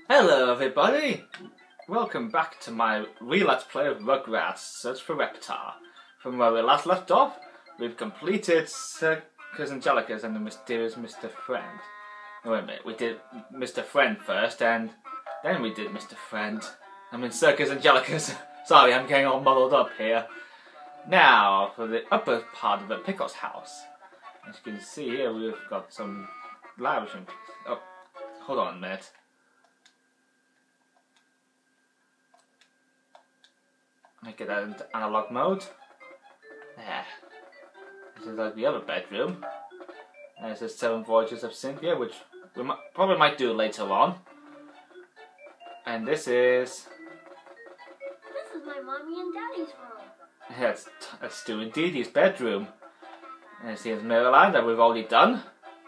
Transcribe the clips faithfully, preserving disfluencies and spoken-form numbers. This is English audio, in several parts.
Hello everybody! Welcome back to my re-let's play of Rugrats, Search for Reptar. From where we last left off, we've completed Circus Angelica's and the Mysterious Mister Friend. Oh, wait a minute, we did Mister Friend first and then we did Mister Friend. I mean Circus Angelica's. Sorry, I'm getting all muddled up here. Now, for the upper part of the Pickle's house. As you can see here, we've got some lavishing. Oh, hold on a minute. Make it into analog mode. There. This is like the other bedroom. And this is Seven Voyages of Cynthia, which we might, probably might do later on. And this is. This is my mommy and daddy's room. Yeah, it's, it's Stu and Dee Dee's bedroom. And this is Mirrorland that we've already done.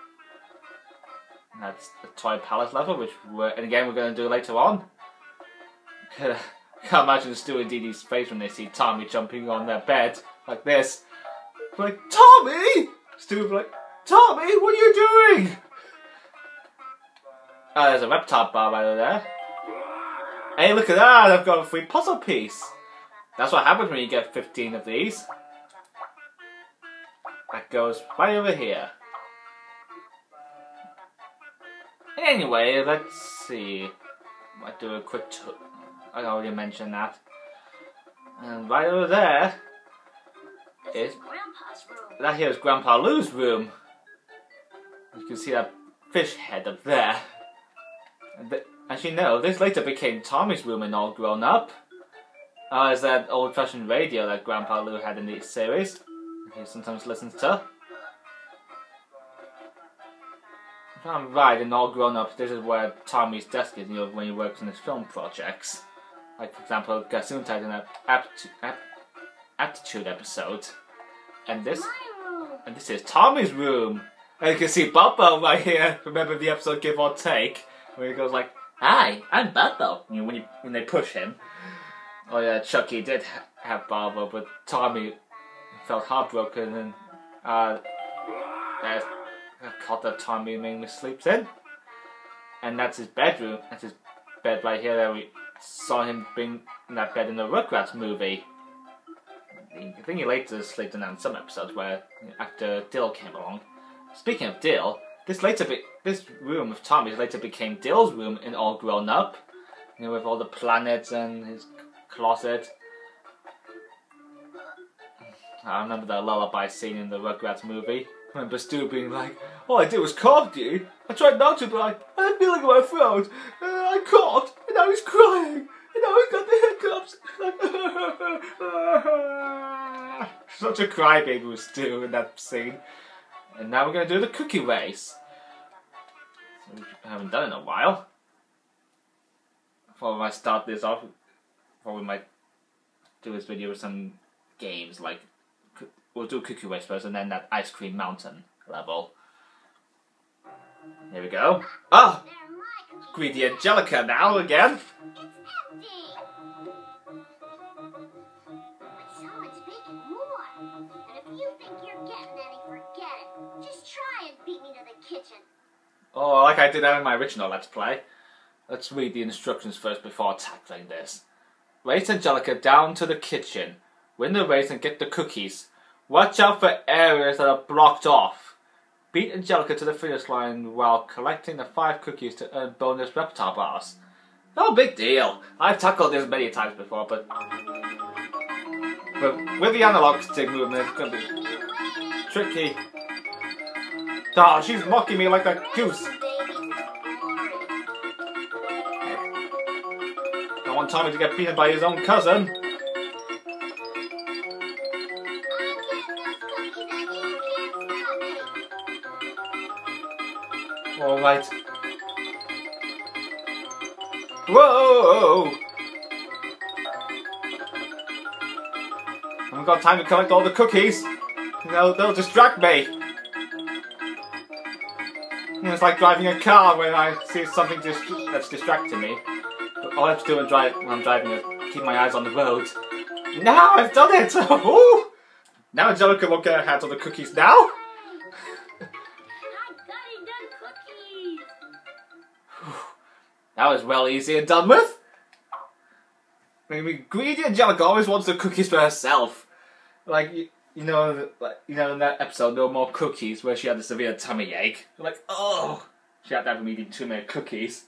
And that's the Toy Palace level, which we're, and again we're going to do later on. I can't imagine Stu and Dee Dee's face when they see Tommy jumping on their bed like this. They're like, Tommy! Stu would be like, Tommy, what are you doing? Oh, there's a Reptar bar right over there. Hey, look at that! I've got a free puzzle piece. That's what happens when you get fifteen of these. That goes right over here. Anyway, let's see. I do a quick tour. I already mentioned that. And right over there this is, is Grandpa's room. that here is Grandpa Lou's room. You can see that fish head up there. And th as you know, this later became Tommy's room and All Grown Up. Uh, is that old-fashioned radio that Grandpa Lou had in the series. He sometimes listens to. If I'm right, in All Grown Up, this is where Tommy's desk is, you know, when he works on his film projects. Like, for example, Gesundheit in an apti ap aptitude episode. And this, and this is Tommy's room. And you can see Bobo right here. Remember the episode Give or Take? Where he goes like, "Hi, I'm Bobo." You know, when, you, when they push him. Oh yeah, Chucky did ha have Bobo, but Tommy felt heartbroken and uh, there's a cot that Tommy mainly sleeps in. And that's his bedroom. That's his bed right here that we saw him bring in that bed in the Rugrats movie. I think he later slept in that in some episodes where after Dill came along. Speaking of Dill, this later be this room of Tommy's later became Dill's room in All Grown Up. You know, with all the planets and his closet. I remember that lullaby scene in the Rugrats movie. I remember Stu being like, all I did was cough you. I tried not to, but I, I had a feeling in my throat. Uh, I coughed, and now he's crying. And now he's got the hiccups. Such a crybaby was Stu in that scene. And now we're going to do the cookie race. So we haven't done it in a while. Before I start this off, before we might do this video with some games, like we'll do Cookie Race first and then that Ice Cream Mountain level. Here we go. Ah! Oh, Greedy Angelica now again. It's empty. But someone's making more. And if you think you're getting any, forget it. Just try and beat me to the kitchen. Oh, like I did that in my original Let's Play. Let's read the instructions first before tackling this. Race Angelica down to the kitchen. Win the race and get the cookies. Watch out for areas that are blocked off. Beat Angelica to the finish line while collecting the five cookies to earn bonus Reptar bars. No big deal. I've tackled this many times before, but, but with the analog stick movement, it's going to be tricky. Oh, she's mocking me like a goose. I want Tommy to get beaten by his own cousin. Alright. Whoa! I haven't got time to collect all the cookies. They'll, they'll distract me. It's like driving a car when I see something dis that's distracting me. But all I have to do when, drive when I'm driving is keep my eyes on the road. Now I've done it! Ooh. Now Angelica won't get her hands on the cookies now. That was well easy and done with. I mean, greedy Angelica always wants the cookies for herself. Like, you, you know, like, you know, in that episode, there were more cookies where she had a severe tummy ache. Like, oh, she had to have him eating too many cookies.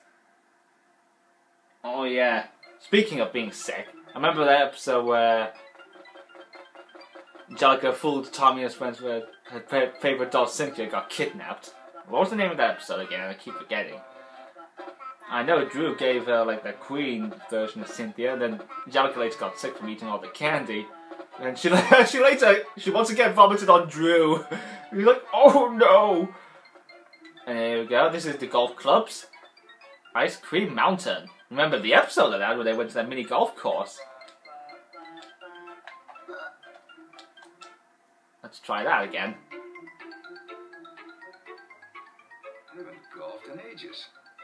Oh yeah. Speaking of being sick, I remember that episode where Angelica fooled Tommy and his friends where her favourite doll Cynthia got kidnapped. What was the name of that episode again? I keep forgetting. I know Drew gave her like the Queen version of Cynthia, and then Angelica later got sick from eating all the candy. And she she later, she once again vomited on Drew. He's like, oh no! And there we go, this is the golf clubs. Ice Cream Mountain. Remember the episode of that where they went to that mini golf course? Let's try that again. I haven't golfed in ages.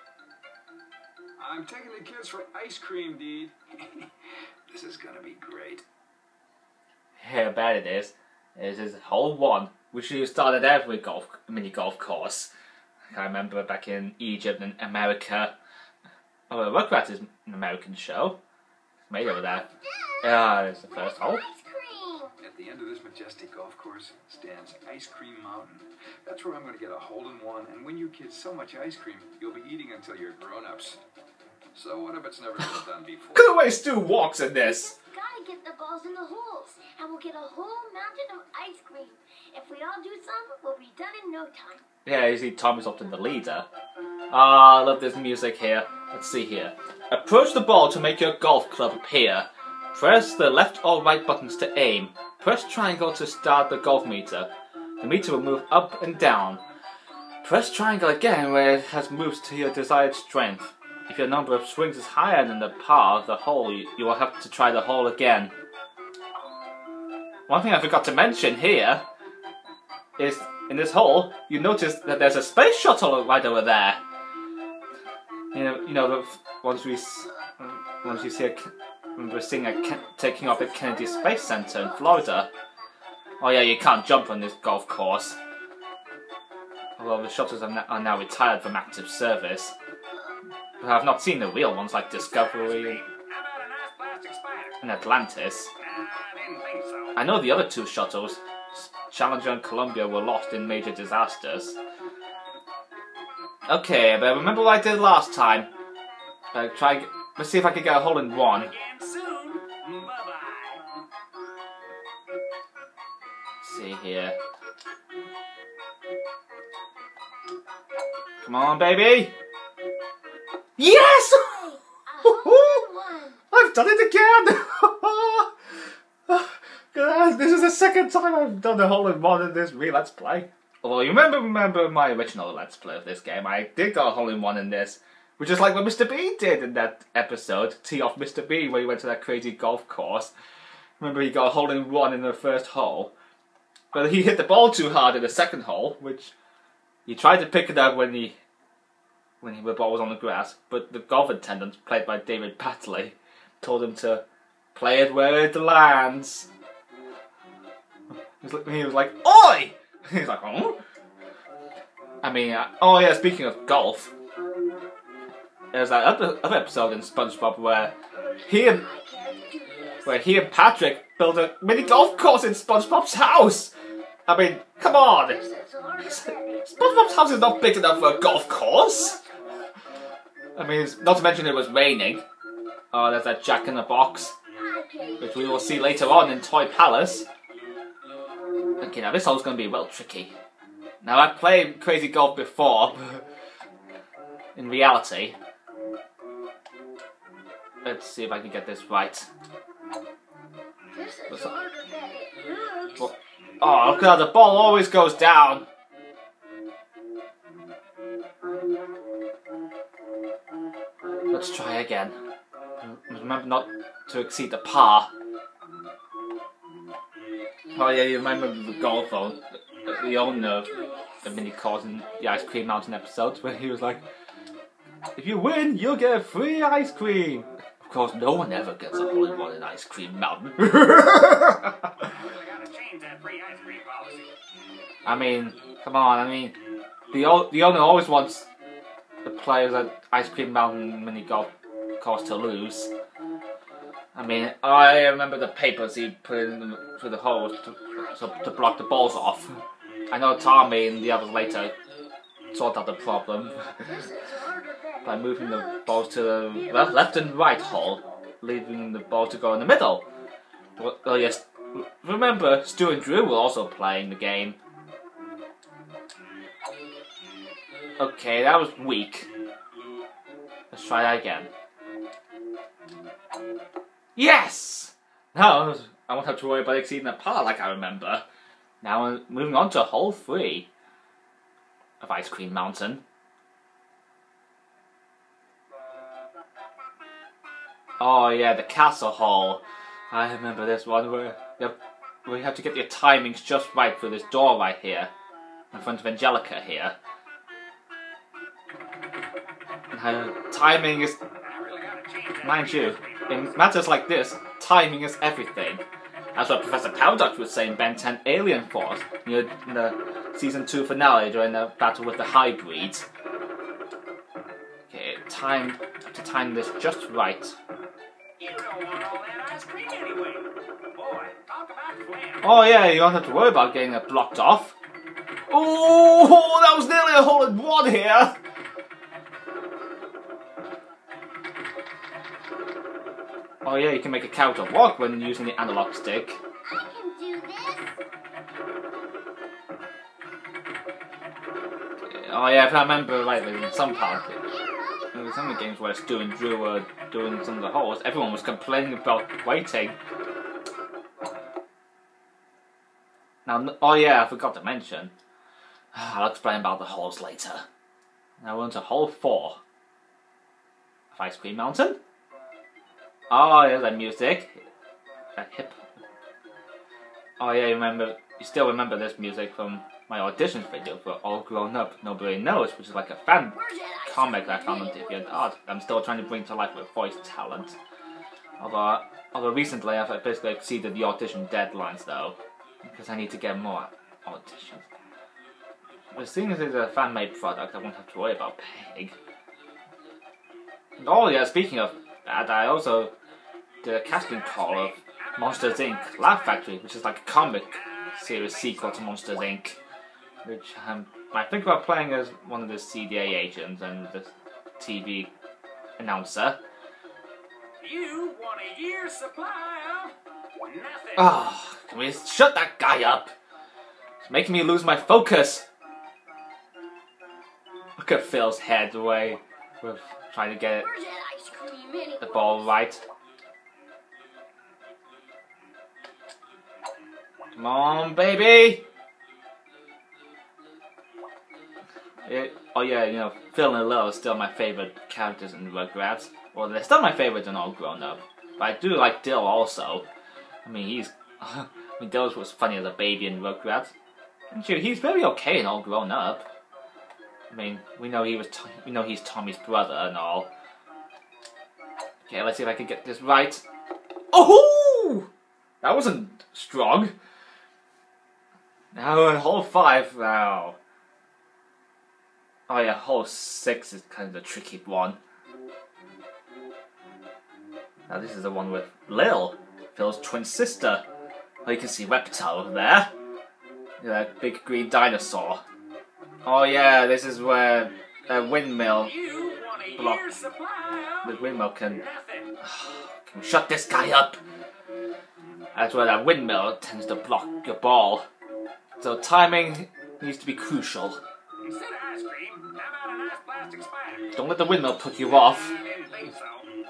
I'm taking the kids for ice cream, Deed. This is gonna be great. Yeah, I bet it is. This is hole one, which you started every golf mini golf course. I remember back in Egypt and America. Oh, well, Rugrats is an American show. It's made over there. Yeah, there's the first hole. At the end of this majestic golf course stands Ice Cream Mountain. That's where I'm going to get a hole-in-one and win you kids so much ice cream you'll be eating until you're grown-ups. So what if it's never been done before? Look at the way Stu walks in this. Gotta get the balls in the holes, and we'll get a whole mountain of ice cream. If we all do some, we'll be done in no time. Yeah, you see Tommy's often the leader. Ah, I love this music here. Let's see here. Approach the ball to make your golf club appear. Press the left or right buttons to aim. Press triangle to start the golf meter. The meter will move up and down. Press triangle again where it has moved to your desired strength. If your number of swings is higher than the par of the hole, you will have to try the hole again. One thing I forgot to mention here is in this hole, you notice that there's a space shuttle right over there. You know, you know, once we, once you see a, remember seeing a taking off at Kennedy Space Center in Florida. Oh yeah, you can't jump on this golf course. Although the shuttles are, are now retired from active service. But I've not seen the real ones like Discovery and Atlantis. I know the other two shuttles, Challenger and Columbia, were lost in major disasters. Okay, but remember what I did last time? Uh, try. Let's see if I can get a hole in one. Let's see here. Come on, baby! Yes! I've done it again! This is the second time I've done a hole in one in this re Let's Play. Although you remember, remember my original Let's Play of this game, I did get a hole in one in this, which is like what Mister B did in that episode, Tee Off Mister B, where he went to that crazy golf course. Remember, he got a hole in one in the first hole, but he hit the ball too hard in the second hole, which he tried to pick it up when he when he, the ball was on the grass, but the golf attendant, played by David Patley, told him to play it where it lands. He was like, "Oi!" He's like, "Oh." I mean, uh, oh yeah. Speaking of golf, there's that other, other episode in SpongeBob where he and where he and Patrick build a mini golf course in SpongeBob's house. I mean, come on. SpongeBob's house is not big enough for a golf course. I mean, not to mention it was raining. Oh, there's that Jack in the Box, which we will see later on in Toy Palace. Okay, now this hole's going to be well tricky. Now, I've played Crazy Golf before, in reality. Let's see if I can get this right. Oh, look at how the ball always goes down. Let's try again. Remember not to exceed the par. Oh yeah, you remember the golf phone, the, the owner of the mini course in the Ice Cream Mountain episodes, where he was like, "If you win, you'll get free ice cream." Of course, no one ever gets a hole in one in Ice Cream Mountain. I mean, come on. I mean, the the owner always wants the players at Ice Cream Mountain mini golf course to lose. I mean, I remember the papers he put in through the holes to, so, to block the balls off. I know Tommy and the others later sorted out the problem by moving the balls to the left, left and right hole, leaving the ball to go in the middle. Well, well yes, remember, Stu and Drew were also playing the game. Okay, that was weak. Let's try that again. Yes! Now I won't have to worry about exceeding the par like I remember. Now we're moving on to hole three of Ice Cream Mountain. Oh yeah, the castle hole. I remember this one where you have, where you have to get your timings just right for this door right here, in front of Angelica here. Uh, timing is, mind you, in matters like this, timing is everything. That's what Professor Paradox was saying Ben ten Alien Force, you know, in the season two finale during the battle with the hybrid. Okay, time have to time this just right. You don't want all that ice cream anyway. Boy, talk about flam. Oh yeah, you don't have to worry about getting it blocked off. Oh, that was nearly a hole in one here. Oh yeah, you can make a character walk when using the analog stick. I can do this. Oh yeah, if I remember rightly, in some parts, there were some of the games where Stu and Drew were doing some of the holes, everyone was complaining about waiting. Now, oh yeah, I forgot to mention. I'll explain about the holes later. Now we're on to hole four of Ice Cream Mountain. Oh, there's that music. That hip. Oh yeah, you remember? You still remember this music from my audition video for All Grown Up, Nobody Knows, which is like a fan comic I found on DeviantArt. I'm still trying to bring to life with voice talent. Although, although recently I've basically exceeded the audition deadlines though, because I need to get more auditions. But seeing as it's a fan-made product, I won't have to worry about paying. Oh yeah, speaking of that, I also did a casting call of Monsters Incorporated. Laugh Factory, which is like a comic series sequel to Monsters Incorporated. Which um, I think about playing as one of the C D A agents and the T V announcer. You want a year's supply of nothing. Oh, can we shut that guy up? It's making me lose my focus. Look at Phil's head away with trying to get it. Where's that ice cream anyway? The ball right. Come on, baby! It, oh yeah, you know, Phil and Lil are still my favourite characters in Rugrats. Well, they're still my favourite in All Grown Up. But I do like Dill also. I mean, he's... I mean, Dill was funny as a baby in Rugrats. And sure, he's very okay in All Grown Up. I mean, we know he was... T we know he's Tommy's brother and all. Okay, let's see if I can get this right. Oh! That wasn't strong. Now in hole five now. Oh yeah, hole six is kind of the tricky one. Now this is the one with Lil, Phil's twin sister. Oh, you can see Reptar over there. That big green dinosaur. Oh yeah, this is where a windmill block. The windmill can... can shut this guy up. That's where that windmill tends to block your ball. So timing needs to be crucial. Instead of ice cream, how about a nice plastic spider? Don't let the windmill put you off. I didn't think so.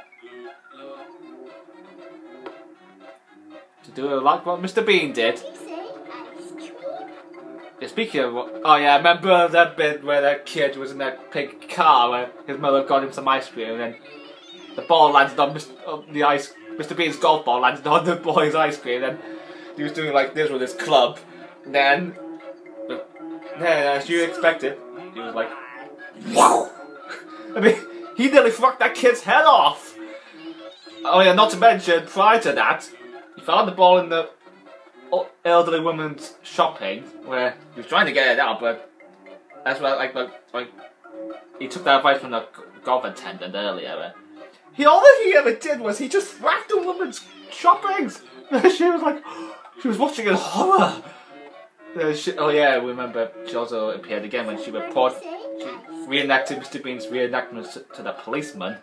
To do a lot what Mister Bean did. He said ice cream. Yeah, speaking of what, oh yeah, I remember that bit where that kid was in that pink car where his mother got him some ice cream and then the ball landed on Mister on the ice. Mister Bean's golf ball landed on the boy's ice cream. And then he was doing like this with his club. And then, but, then as you expected, he was like, wow. I mean, he nearly fucked that kid's head off. Oh yeah, not to mention prior to that, he found the ball in the elderly woman's shopping where he was trying to get it out, but that's where like like, like he took that advice from the golf attendant earlier. He all that he ever did was he just whacked a woman's shoppings. She was like, she was watching in horror. Uh, she, oh yeah, I remember she also appeared again when she reported, she reenacted Mister Bean's reenactment to, to the policeman.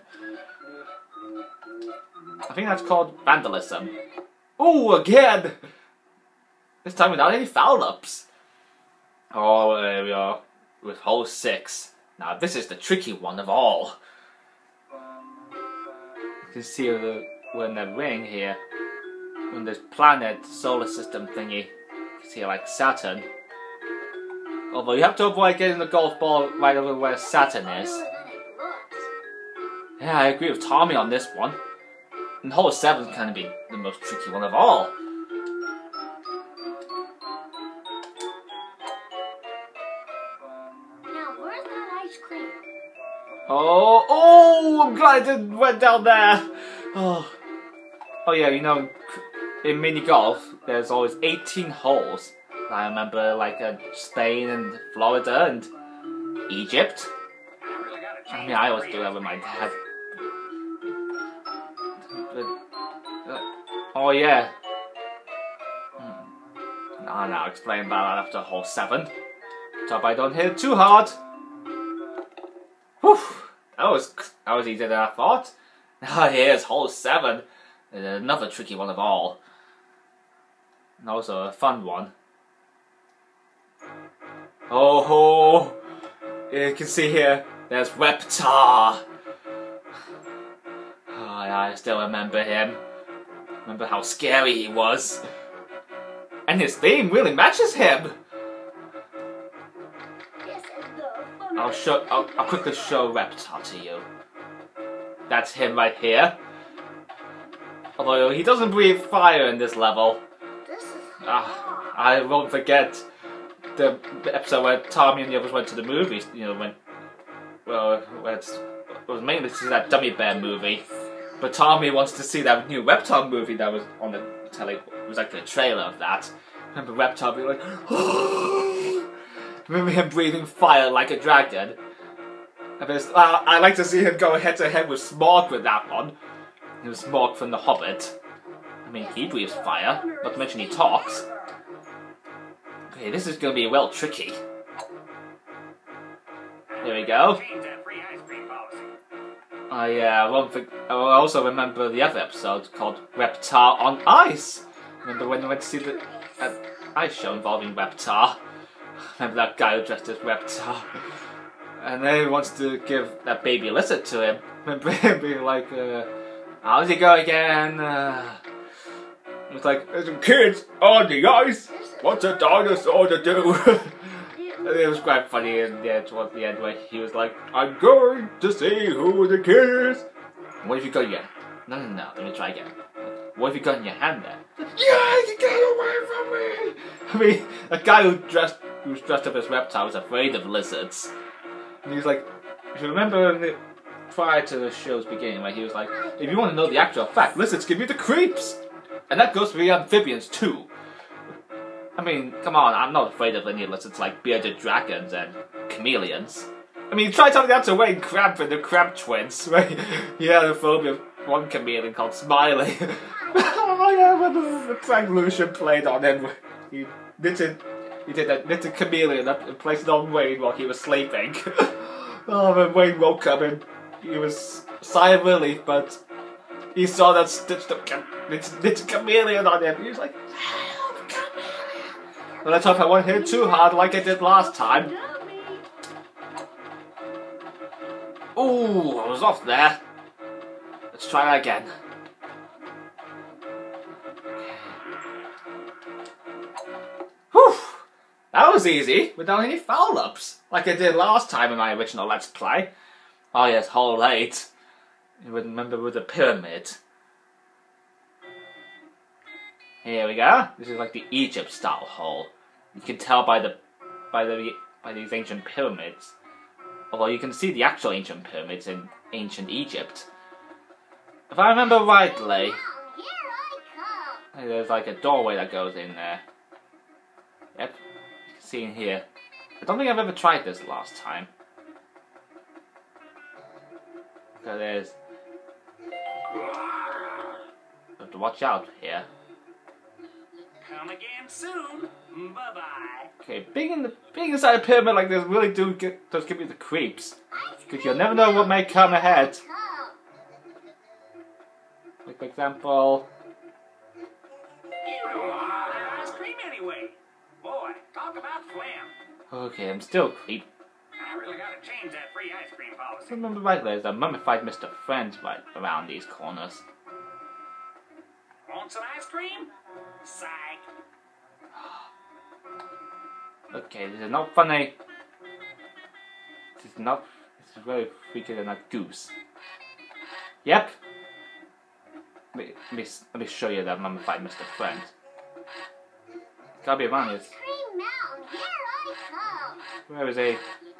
I think that's called vandalism. Oh, again! This time without any foul-ups. Oh, there we are. With hole six. Now this is the tricky one of all. You can see the, we're in the ring here. In this planet, solar system thingy. You can see like Saturn. Although you have to avoid getting the golf ball right over where Saturn is. Yeah, I agree with Tommy on this one. And hole seven is kind of be the most tricky one of all. Now, where's that ice cream? Oh, oh! I'm glad I didn't went down there. Oh, oh yeah. You know, in mini golf, there's always eighteen holes. I remember, like uh, Spain and Florida and Egypt. I mean, I always do that with my dad. But, uh, oh yeah. Hmm. No, no, I'll explain about that after hole seven. Hope I don't hit it too hard. Whew, that was that was easier than I thought. Now here's hole seven, another tricky one of all, and also a fun one. Oh ho! You can see here. There's Reptar. Oh, yeah, I still remember him. Remember how scary he was. And his theme really matches him. I'll show. I'll, I'll quickly show Reptar to you. That's him right here. Although he doesn't breathe fire in this level. Ah, I won't forget the episode where Tommy and the others went to the movies. You know when. Well, where it's, it was mainly to see that Dummy Bear movie. But Tommy wants to see that new Reptar movie that was on the telly. It was like a trailer of that. Remember Reptar being like, remember him breathing fire like a dragon. And uh, I like to see him go head to head with Smaug with that one. It was Smaug from The Hobbit. I mean, he breathes fire, not to mention he talks. Okay, this is going to be well tricky. Here we go. Oh yeah, I won't think, I also remember the other episode called Reptar on Ice. Remember when we went to see the uh, ice show involving Reptar? Remember that guy who dressed as Reptar? And then he wants to give that baby lizard to him. Remember him being like, uh, how's he go again? Uh, it's like, there's some kids on the ice. What's a dinosaur to do? It was quite funny in the, towards the end where he was like, I'm going to see who the kid is. What have you got in your... No, no, no, let me try again. What have you got in your hand there? Yeah, you get away from me! I mean, a guy who dressed who was dressed up as Reptar was afraid of lizards. And he was like, if you remember in the, prior to the show's beginning, where he was like, if you want to know the actual fact, lizards give you the creeps! And that goes for the amphibians too. I mean, come on, I'm not afraid of any lizards like bearded dragons and chameleons. I mean, try telling that to Wayne Crab and the Crab Twins, right? He had a phobia of one chameleon called Smiley. Oh yeah, when the Frank Lucian played on him, he knitted, he did a knitted chameleon up and placed it on Wayne while he was sleeping. Oh, when Wayne woke up and he was a sigh of relief, but he saw that stitched up knitted, knitted chameleon on him. He was like, but let's hope I won't hit it too hard like I did last time. Ooh, I was off there. Let's try that again. Whew! That was easy, without any foul-ups, like I did last time in my original Let's Play. Oh yes, hole eight. You remember with the pyramid. Here we go. This is like the Egypt-style hole. You can tell by the by the by these ancient pyramids. Although you can see the actual ancient pyramids in ancient Egypt. If I remember rightly, there's like a doorway that goes in there. Yep, you can see in here. I don't think I've ever tried this last time. Look at this. Have to watch out here. Come again soon. Bye-bye. Okay, being in the being inside a pyramid like this really do get, does give me the creeps. Because you'll never know what may come ahead. Like for example. You don't want all that ice cream anyway. Boy, talk about phlegm. Okay, I'm still creep. I really gotta change that free ice cream policy. Remember right, there's a mummified Mister Friend right around these corners. Want some ice cream? Psych. Okay, this is not funny. This is not. This is very freaky than a goose. Yep. Let me, let me, let me show you that mummified Mister Friend. Gotta be around here. Ice Cream Mountain, here I come. Where is he?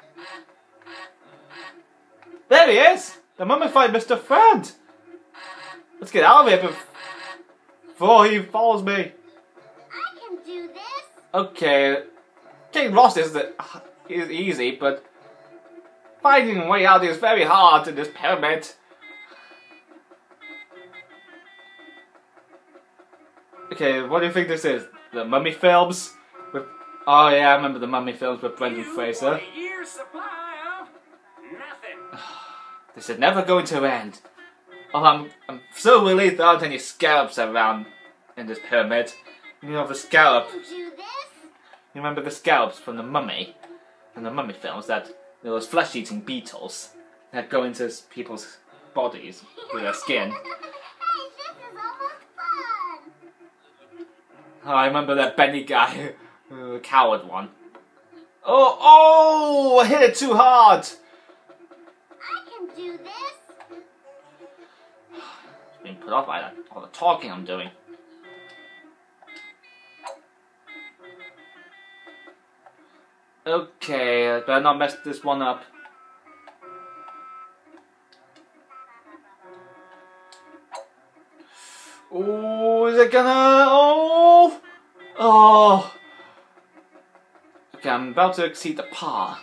There he is! The mummified Mister Friend! Let's get out of here before he follows me. I can do this. Okay. Getting lost is, the, is easy, but finding a way out is very hard in this pyramid. Okay, what do you think this is? The Mummy films? With oh yeah, I remember the Mummy films with Brendan You Fraser. want a year's supply of nothing. This is never going to end. Oh, I'm I'm so relieved there aren't any scallops around in this pyramid. You know the I scallop. can do this. You remember the scallops from the Mummy, from the Mummy films? That there was flesh-eating beetles that go into people's bodies through their skin. Hey, this is almost fun. Oh, I remember that Benny guy, the coward one. Oh, oh! I hit it too hard. I can do this. Being put off by that, all the talking I'm doing. Okay, I better not mess this one up. Oh, is it gonna? Oh, oh. Okay, I'm about to exceed the par.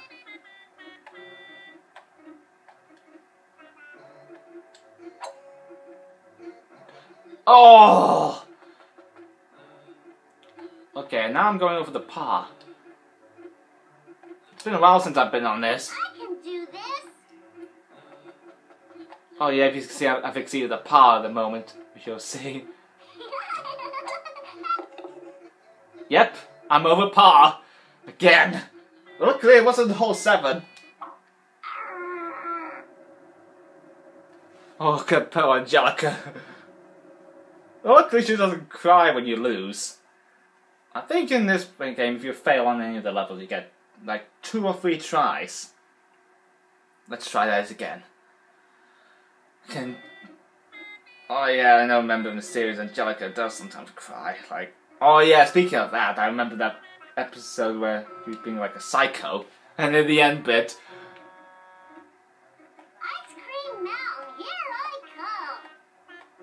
Oh. Okay, now I'm going over the par. It's been a while since I've been on this. I can do this. Oh yeah, if you can see, I've exceeded the par at the moment, which you'll see. Yep, I'm over par. Again. Luckily it wasn't hole seven. Oh, good poor Angelica. Luckily she doesn't cry when you lose. I think in this game, if you fail on any of the levels, you get like two or three tries. Let's try that again. Can oh yeah, I know. Remember in the series, Angelica does sometimes cry. Like oh yeah, speaking of that, I remember that episode where he was being like a psycho, and in the end bit. Ice Cream Mountain, here I come.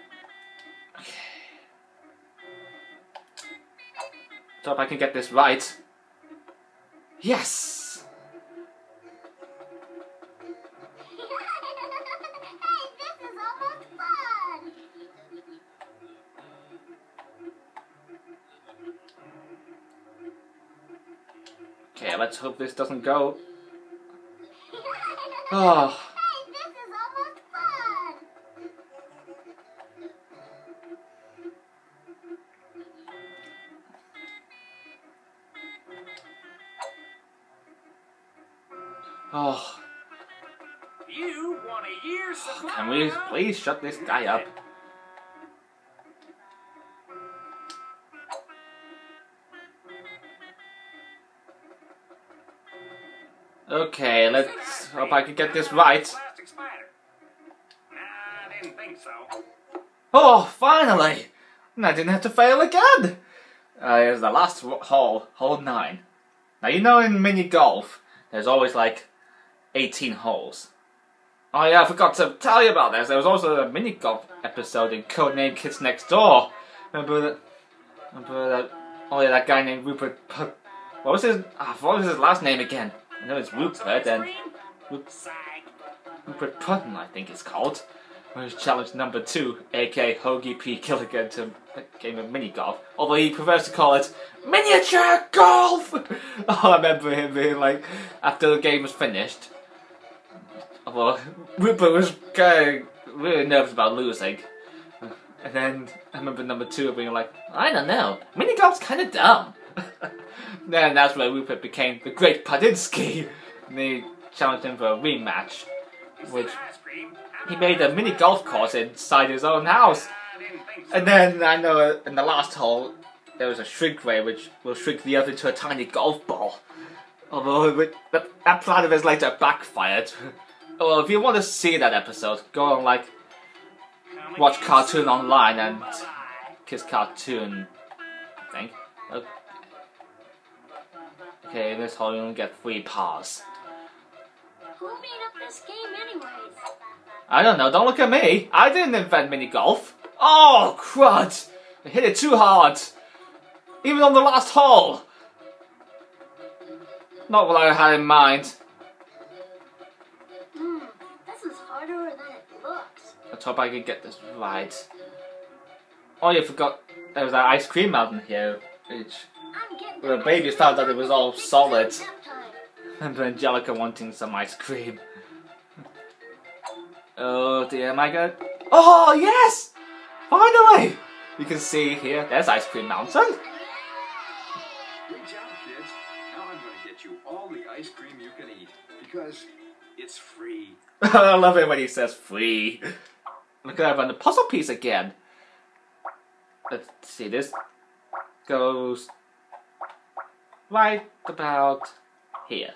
So if I can get this right. Yes! Hey, this is almost fun. Okay, let's hope this doesn't go. Oh. Hey, this is almost fun. Oh. You want a year's supply Can we of please shut this guy up? Okay, let's hope I can get this right. Plastic spider. Nah, I didn't think so. Oh, finally! And I didn't have to fail again! Uh, here's the last hole, hole nine. Now you know in mini golf, there's always like eighteen holes. Oh yeah, I forgot to tell you about this. There was also a mini golf episode in Codename Kids Next Door. Remember that? Remember that? Oh yeah, that guy named Rupert. P what was his? Ah, what was his last name again? I know it's Want some Rupert ice and. cream? Rup- Psych. Rupert Putnam, I think it's called, was challenged number two, aka Hoagie P. Gilligan, to a game of mini golf. Although he prefers to call it miniature golf. Oh, I remember him being like, after the game was finished. Although Rupert was going really nervous about losing. And then I remember number two being like, I don't know, mini golf's kind of dumb. Then that's where Rupert became the Great Padinsky. And they challenged him for a rematch, which he made a mini golf course inside his own house. And then I know in the last hole there was a shrink ray which will shrink the other to a tiny golf ball. Although it, that, that plan of his later backfired. Well, if you want to see that episode, go on like watch Cartoon Online and Kiss Cartoon, I think. Okay, in this hole you only get three pars. Who made up this game anyways? I don't know, don't look at me. I didn't invent mini golf. Oh, crud! I hit it too hard. Even on the last hole. Not what I had in mind. Hmm, this is harder than it looks. Let's hope I can get this right. Oh, you forgot there was that ice cream mountain here, which I'm getting the babies found out it was all solid. Nap time. And Angelica wanting some ice cream. Oh dear, am I good? Oh yes! Finally! You can see here, there's Ice Cream Mountain. Good job, kids. Now I'm going to get you all the ice cream you can eat because it's free. I love it when he says free. Look at that on the puzzle piece again. Let's see, this goes right about here.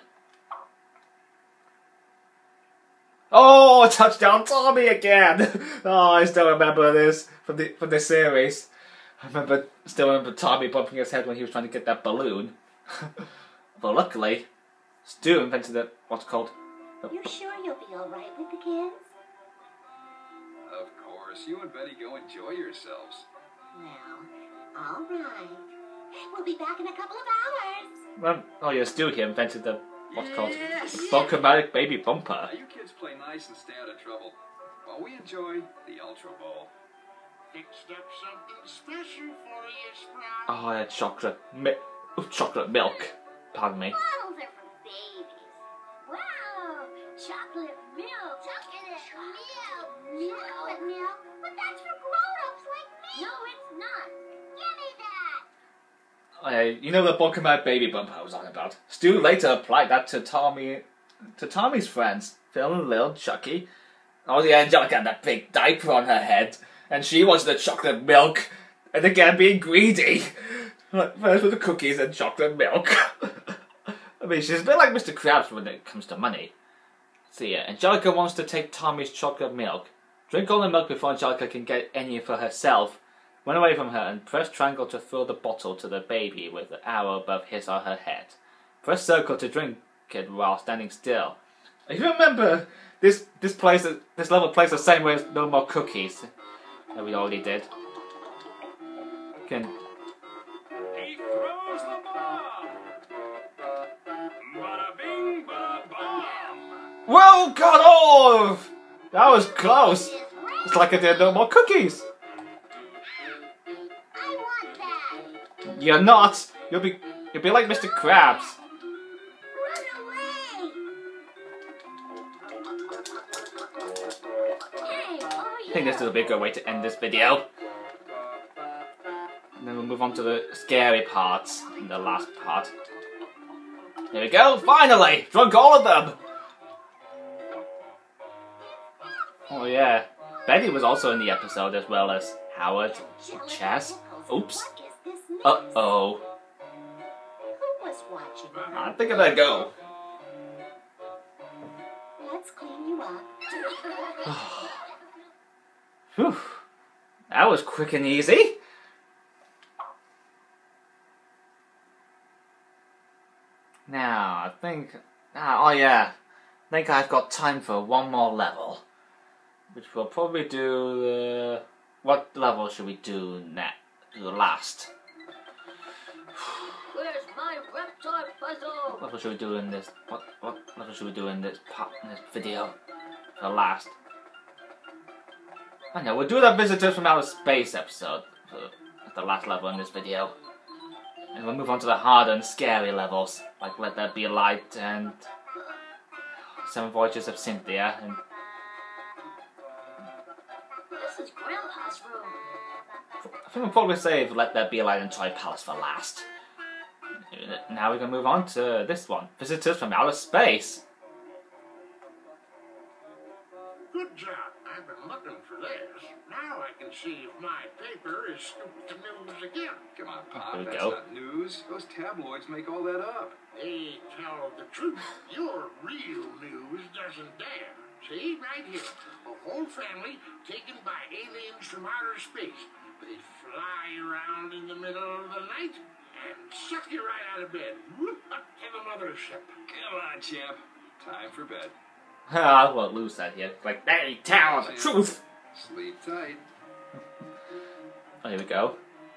Oh, touchdown Tommy again! Oh, I still remember this from the from the series. I remember, still remember Tommy bumping his head when he was trying to get that balloon. But luckily, Stu invented it, what's it called? You're sure you'll be alright with the kids? Of course. You and Betty go enjoy yourselves. Well, alright. We'll be back in a couple of hours. Well, oh yeah, Stu here invented the, what's it called? Yes. Bulkomatic Baby Bumper. Now you kids play nice and stay out of trouble while we enjoy the Ultra Bowl. Fixed up something special for you, Sprout. Oh, yeah, chocolate, mi chocolate milk. Pardon me. Bottles are for babies. Wow, chocolate milk. Chocolate milk. Chocolate milk? But that's for grown-ups like me. No, it's not. Give me that. Oh, yeah, you know the Bulkomatic Baby Bumper I was on about? Stu later applied that to Tommy, to Tommy's friends, Phil and Lil, Chucky. Oh yeah, Angelica had that big diaper on her head, and she wanted the chocolate milk, and again being greedy. First with the cookies and chocolate milk. I mean, she's a bit like Mister Krabs when it comes to money. So yeah, Angelica wants to take Tommy's chocolate milk. Drink all the milk before Angelica can get any for herself. Run away from her and press triangle to throw the bottle to the baby with the arrow above his or her head. Press circle to drink it while standing still. You remember this this place this level plays the same way as No More Cookies that we already did. Can He throws the ball. Bada bing, bada bomb. well cut off! That was close. It's like I did No More Cookies. I want that. You're not. You'll be you'll be like Mister Krabs. Run away. Hey, oh I think this is a big good way to end this video. And then we'll move on to the scary parts in the last part. Here we go, finally! Drunk all of them! Oh yeah, Betty was also in the episode as well as Howard and Chess. Oops. Uh-oh. Who was watching? I think I better go. Let's clean you up. Whew. That was quick and easy. Now, I think... Ah, oh yeah. I think I've got time for one more level. Which we'll probably do the... What level should we do next? Do the last. Where's my Reptar puzzle? What level should we do in this? What what level should we do in this part in this video? for last. I know, we'll do the Visitors from Outer Space episode for the last level in this video. And we'll move on to the harder and scary levels, like Let There Be Light and Seven Voyages of Cynthia. And This is Grandpa's room. I think we'll probably save Let There Be Light and Toy Palace for last. Now we're going to move on to this one, Visitors from Outer Space. Good job. I've been looking for this. Now I can see if my paper is scooped to news again. Come on, Pop, There we that's go. not news. Those tabloids make all that up. They tell the truth. Your real news doesn't dare. See, right here. A whole family taken by aliens from outer space. They fly around in the middle of the night and suck you right out of bed. Whoop, up to the mothership. Come on, champ. Time for bed. I won't lose that yet. Like, they tell the truth! Sleep tight. Oh, here we go.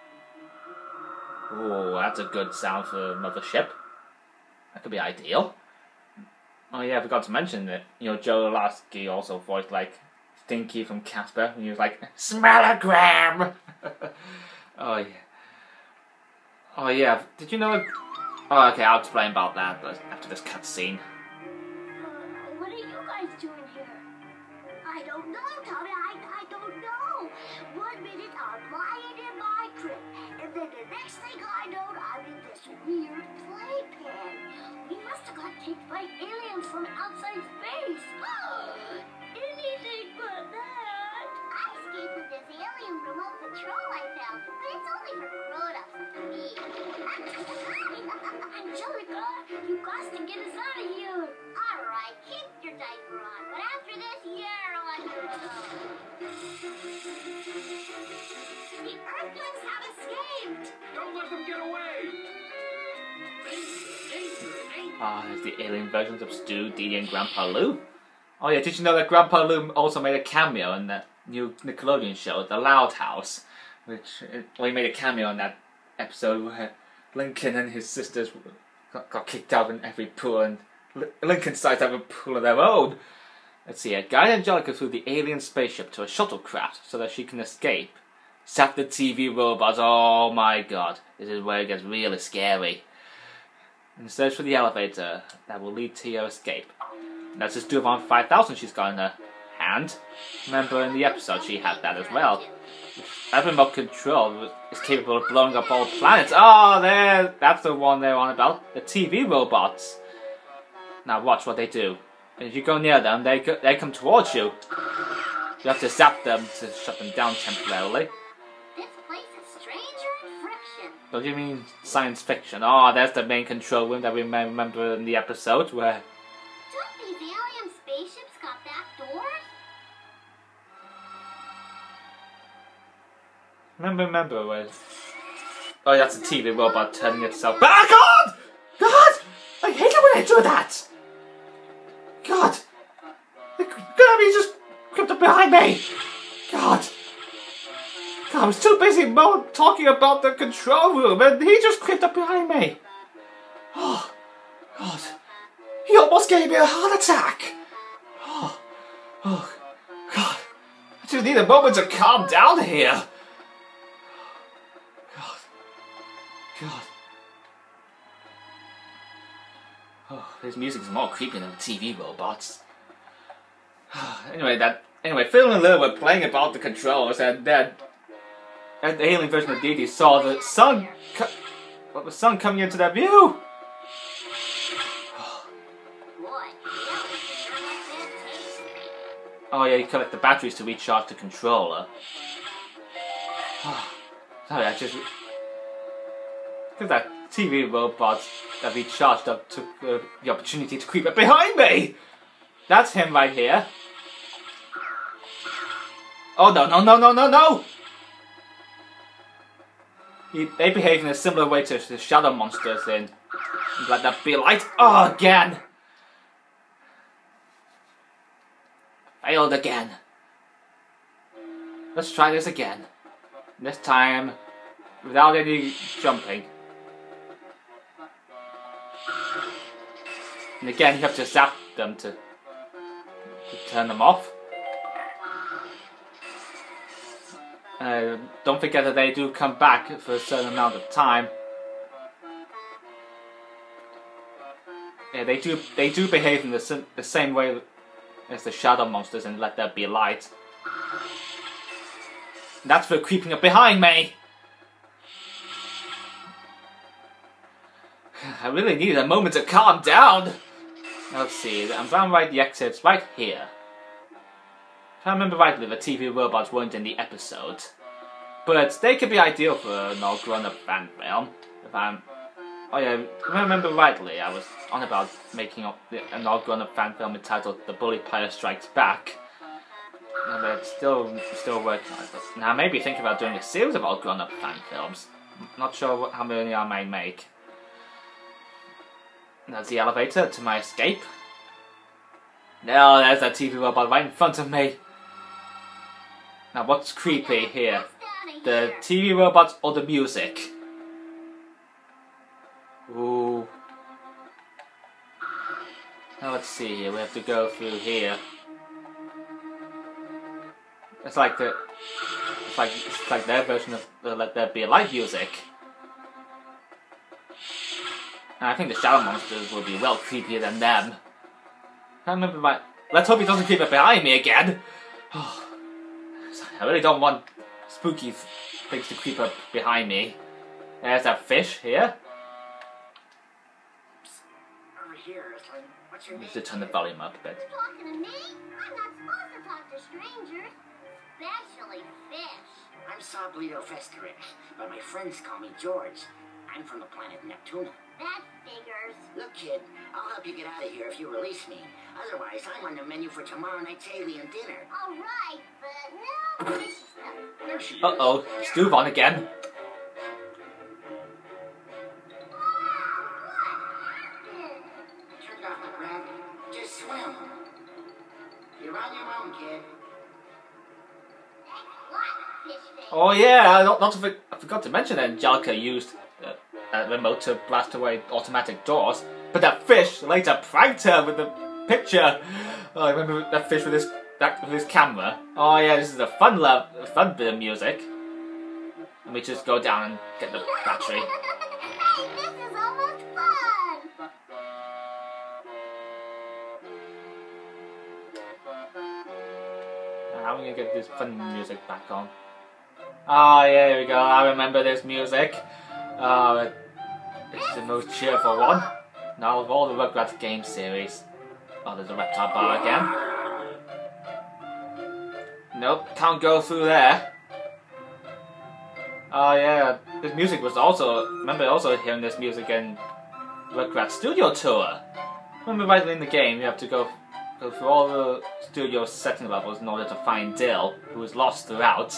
Oh, that's a good sound for Mothership. That could be ideal. Oh yeah, I forgot to mention that, you know, Joe Lasky also voiced, like, Stinky from Casper, and he was like, Smellogram! Oh yeah. Oh yeah, did you know... Oh, okay, I'll explain about that after this cutscene. Uh, what are you guys doing here? I don't know, Tommy. I, I don't know. One minute I'm lying in my crib, and then the next thing I know, I'm in this weird playpen. We must have got kicked by aliens from outside space. Anything but that. I escaped with this alien remote control I found, but it's only for grown-ups like me. Angelica, you got to get us out of here. All right, keep your diaper on, but after this, you're on your own. The Earthlings have escaped. Don't let them get away! Ah, there's the alien versions of Stu, Dee Dee, and Grandpa Lou. Oh yeah, did you know that Grandpa Lou also made a cameo in that new Nickelodeon show, The Loud House? Which, well, he made a cameo in that episode where Lincoln and his sisters got, got kicked out in every pool, and L Lincoln decides to have a pool of their own. Let's see here. Guide Angelica through the alien spaceship to a shuttlecraft so that she can escape. Zap the T V robots. Oh my god. This is where it gets really scary. And search for the elevator that will lead to your escape. That's just Duvan five thousand she's got in her hand. Remember in the episode she had that as well. That remote control is capable of blowing up all planets. Oh, there, that's the one they're on about. The T V robots. Now watch what they do. If you go near them, they go, they come towards you. You have to zap them to shut them down temporarily. This place is stranger and friction. Don't you mean science fiction? Oh, there's the main control room that we may remember in the episode where... Don't these alien spaceships got back doors? Remember, remember where... Oh, that's a T V robot turning itself... Ah, God! God! I hate it when I do that! God! God, he just crept up behind me! God! God, I was too busy mo talking about the control room and he just crept up behind me! Oh, God. He almost gave me a heart attack! Oh, oh, God. I just need a moment to calm down here! God. God. Oh, this music's more creepy than the T V robots. anyway, that anyway, Phil and Lil were playing about the controls, and then and the alien version of Dee Dee saw the sun, well, the sun coming into their view. Boy, that was sure like that taste. Oh yeah, you collect the batteries to recharge the controller. Sorry, I just because that T V robot that recharged up took uh, the opportunity to creep up behind me. That's him right here. Oh no no no no no no! He, they behave in a similar way to the shadow monsters in Let There Be Light. Oh, again! Failed again. Let's try this again. This time, without any jumping. And again, you have to zap them to, to to turn them off. Uh, don't forget that they do come back for a certain amount of time. Yeah, they do. They do behave in the the same way as the shadow monsters and Let There Be Light. That's for creeping up behind me. I really need a moment to calm down. Let's see. I'm trying to write the exits right here. If I remember rightly, the T V robots weren't in the episode, but they could be ideal for an all grown-up fan film. If I'm, oh yeah, if I remember rightly, I was on about making an all grown-up fan film entitled "The Bully Pyre Strikes Back." Yeah, but still, still working on it. But now I may be thinking about doing a series of all grown-up fan films. Not sure what, how many I may make. There's the elevator to my escape. No, there's that T V robot right in front of me. Now, what's creepy here? The T V robots or the music? Ooh. Now, let's see here. We have to go through here. It's like the, it's like it's like their version of the Let There Be a Light music. And I think the shadow monsters will be well creepier than them. I remember my. Let's hope he doesn't creep up behind me again. Oh. I really don't want spooky things to creep up behind me. There's that fish here. Over here, Slim. What's your name? Just to turn the volume up a bit. You're talking to me? I'm not supposed to talk to strangers, especially fish. I'm Sablito Festering, but my friends call me George. I'm from the planet Neptune. That figures. Look, kid, I'll help you get out of here if you release me. Otherwise, I'm on the menu for tomorrow night's alien dinner. All right, but no fishy stuff. There she is. Uh-oh, Stu on again. Turned off my breath. Just swim. You're on your own, kid. What? Fish face. Oh yeah, not, not to for, I forgot to mention that Angelica used uh, a remote to blast away automatic doors, but that fish later pranked her with the picture. Oh, I remember that fish with his that with his camera. Oh yeah, this is a fun love, a fun bit of music. Let me just go down and get the battery. Hey, this is almost fun. How am I gonna get this fun music back on? Oh yeah, here we go. I remember this music. Uh, it's the most cheerful one. Now of all the Rugrats game series. Oh, there's a Reptar bar again. Nope, can't go through there. Oh yeah, this music was also. Remember also hearing this music in Rugrats Studio Tour. Remember rightly in the game, you have to go go through all the studio setting levels in order to find Dill, who was lost throughout.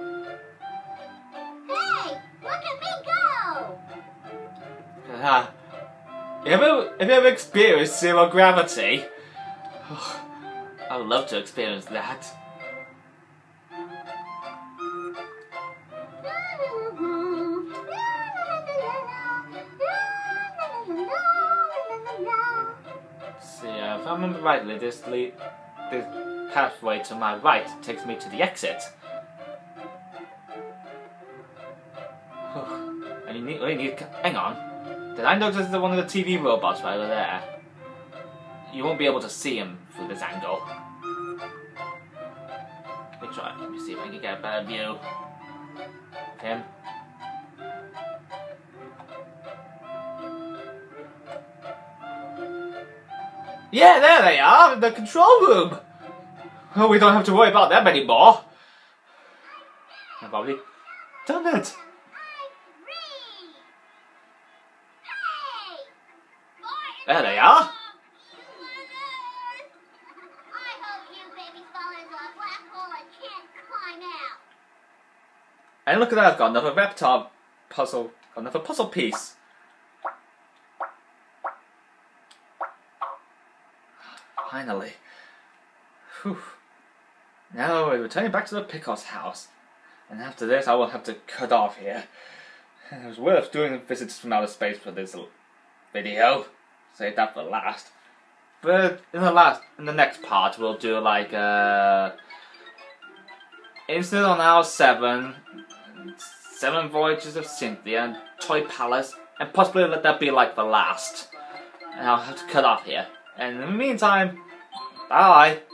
Hey, look at me go. Ah. Have you ever, have you ever experienced zero gravity? I would love to experience that. See, uh, if I remember rightly, this, le this pathway to my right takes me to the exit. And you need, oh, you need, hang on. Did I notice that one of the T V robots right over there? You won't be able to see him through this angle. Let me try. Let me see if I can get a better view of him. Yeah, there they are, in the control room. Oh, we don't have to worry about them anymore. I've already done it. There they are. I hope you babies fall into a black hole and can't climb out. And look at that, I've got another Reptar puzzle, another puzzle piece. Finally. Whew. Now we're returning back to the Pickles house. And after this, I will have to cut off here. It was worth doing visits from outer space for this video. Save that for last. But in the last, in the next part, we'll do like uh, Incident on Hour Seven, Seven Voyages of Cynthia, and Toy Palace, and possibly let that be like the last. And I'll have to cut off here. And in the meantime, bye.